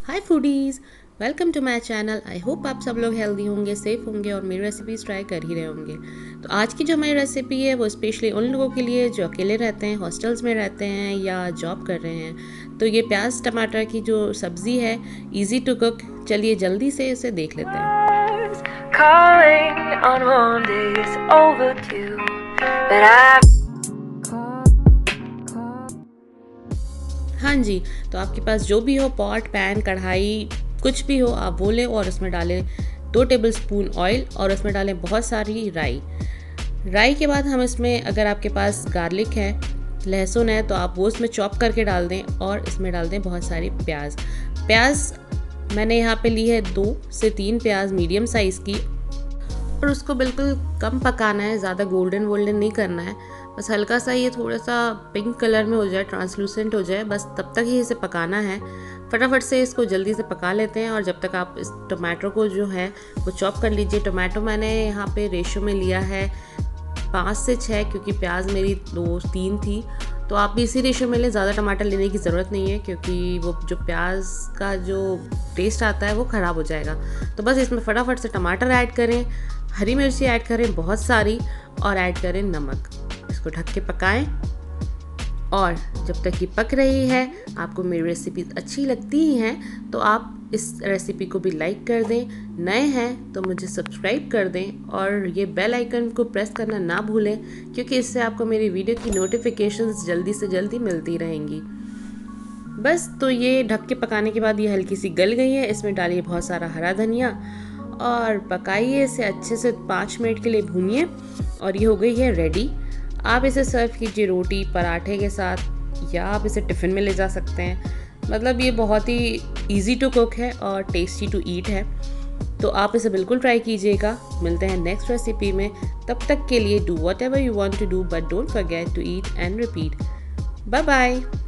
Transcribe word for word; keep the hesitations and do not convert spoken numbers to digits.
Hi foodies, welcome to my channel. I hope आप सब लोग हेल्दी होंगे, सेफ होंगे और मेरी रेसिपीज़ ट्राई कर ही रहे होंगे। तो आज की जो हमारी रेसिपी है वो स्पेशली उन लोगों के लिए जो अकेले रहते हैं, हॉस्टल्स में रहते हैं या जॉब कर रहे हैं। तो ये प्याज टमाटर की जो सब्ज़ी है, इजी टू कुक। चलिए जल्दी से इसे देख लेते हैं। हाँ जी, तो आपके पास जो भी हो, पॉट, पैन, कढ़ाई, कुछ भी हो आप वो लें और उसमें डालें दो टेबलस्पून ऑयल और उसमें डालें बहुत सारी राई। राई के बाद हम इसमें, अगर आपके पास गार्लिक है, लहसुन है, तो आप वो इसमें चॉप करके डाल दें और इसमें डाल दें बहुत सारी प्याज। प्याज मैंने यहाँ पे ली है दो से तीन प्याज मीडियम साइज़ की, और उसको बिल्कुल कम पकाना है, ज़्यादा गोल्डन वोल्डन नहीं करना है। बस हल्का सा ये थोड़ा सा पिंक कलर में हो जाए, ट्रांसलूसेंट हो जाए, बस तब तक ही इसे पकाना है। फटाफट से इसको जल्दी से पका लेते हैं। और जब तक आप इस टमाटो को जो है वो चॉप कर लीजिए। टमाटो मैंने यहाँ पे रेशो में लिया है पाँच से छः, क्योंकि प्याज मेरी दो तीन थी, तो आप भी इसी रेशो में लें। ज़्यादा टमाटर लेने की ज़रूरत नहीं है, क्योंकि वो जो प्याज का जो टेस्ट आता है वो ख़राब हो जाएगा। तो बस इसमें फटाफट से टमाटर ऐड करें, हरी मिर्ची ऐड करें बहुत सारी, और ऐड करें नमक। इसको ढक के पकाएं, और जब तक ये पक रही है, आपको मेरी रेसिपी अच्छी लगती ही हैं तो आप इस रेसिपी को भी लाइक कर दें। नए हैं तो मुझे सब्सक्राइब कर दें और ये बेल आइकन को प्रेस करना ना भूलें, क्योंकि इससे आपको मेरी वीडियो की नोटिफिकेशंस जल्दी से जल्दी मिलती रहेंगी। बस तो ये ढक के पकाने के बाद ये हल्की सी गल गई है। इसमें डालिए बहुत सारा हरा धनिया और पकाइए इसे अच्छे से, पाँच मिनट के लिए भूनिए, और ये हो गई है रेडी। आप इसे सर्व कीजिए रोटी पराठे के साथ, या आप इसे टिफ़िन में ले जा सकते हैं। मतलब ये बहुत ही इजी टू कुक है और टेस्टी टू ईट है। तो आप इसे बिल्कुल ट्राई कीजिएगा। मिलते हैं नेक्स्ट रेसिपी में। तब तक के लिए do whatever you want to do, but don't forget to eat and repeat. Bye bye.